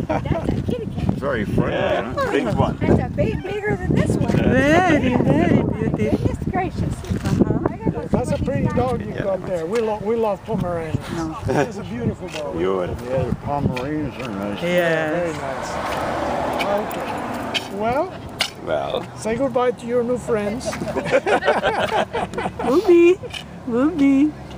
That's a kitty cat. Very friendly, Yeah, huh? big one. That's a bigger than this one. Very, very beautiful. Goodness gracious. That's a pretty dog you got there. We love Pomeranians. It's a beautiful dog. You and Yeah, the Pomeranians are nice. Very Yes. nice. Okay. Well, say goodbye to your new friends. Wooby. Wooby.